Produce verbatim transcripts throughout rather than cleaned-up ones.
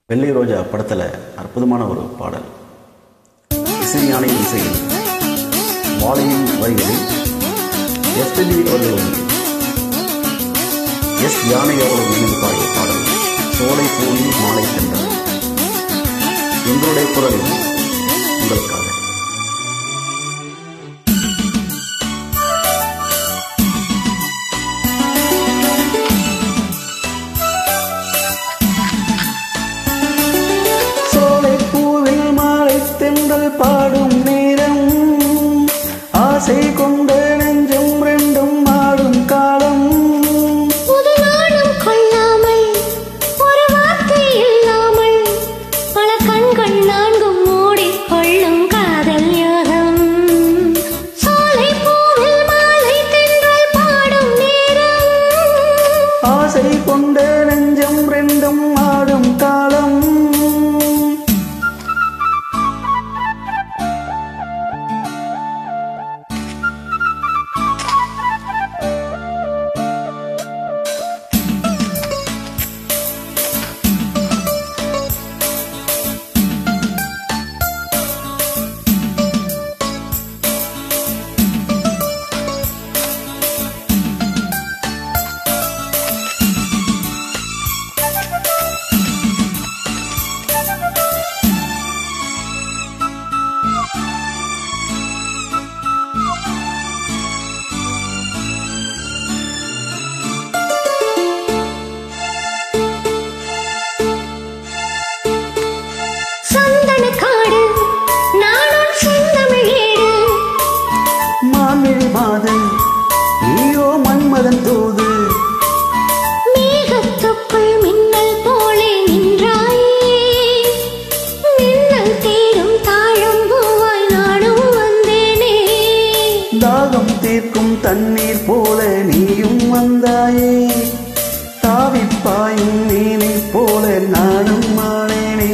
வெள்ளை ரோஜா படத்தில் அற்புதமான ஒரு பாடல். இசைஞானி இசையில் மாலையின் வரிகளில் எஸ்பிபி அவர்களும் எஸ் யானை அவர்களும் இணைந்து பாடிய பாடல் சோலை பூவில் மாலை சென்றது. எங்களுடைய குரலில் உங்களுக்காக. பாடும் நேரம் ஆசை கொண்ட நெஞ்சம் ரெண்டும் ஆடும் காலம். ஒரு நாளும் கொள்ளாமல் ஒரு வார்த்தை இல்லாமல் பல கண்கள் நான்கும் மூடி கொள்ளும் காதல் யோகம். சோலை பூவில் மாலை தென்றல் பாடும் நேரம் ஆசை கொண்ட நெஞ்சம் ரெண்டும் ஆடும் காலம். நீயோ மன்மதன் தூது மேகத்துக்குள் மின்னல் போலே நின்றாயே. மின்னல் தேடும் தாழம் பூவாய் நானும் வந்தேனே. தாகம் தீர்க்கும் தண்ணீர் போல நீயும் வந்தாயே. தாவிப்பாயும் நீனை போல நானும் மானேனே.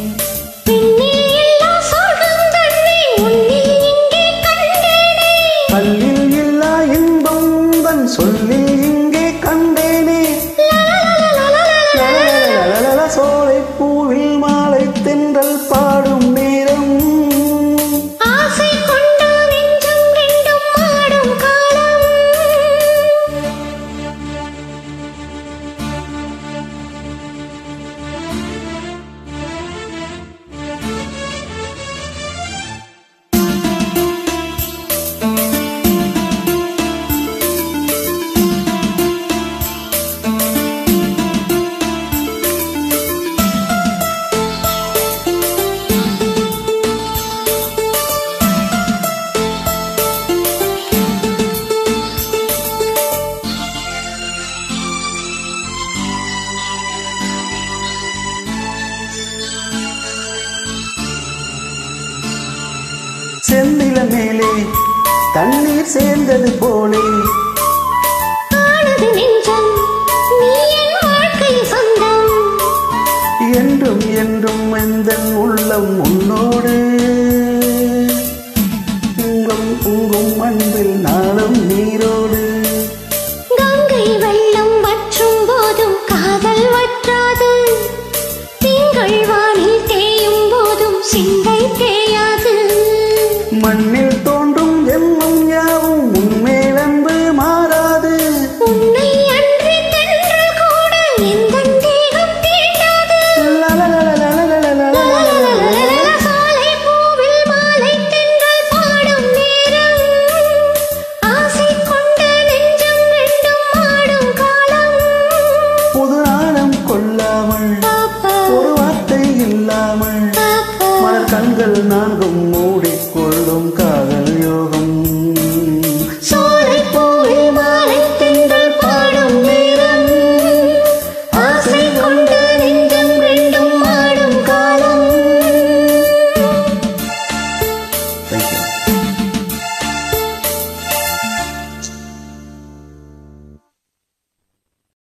சொல்லி இங்கே கண்டேனே. சோலை பூவில் மாலை தென்றல் பாடும் நேரம் ஆசை கொண்ட நெஞ்சம் ரெண்டும் ஆடும் காலம். செந்தில மேலே தண்ணீர் சேர்ந்தது போலே ஆனது நெஞ்சம் நீ என் வாழ்க்கை சொந்தம். என்றும் என்றும் எந்தன் உள்ளம் உன்னோடு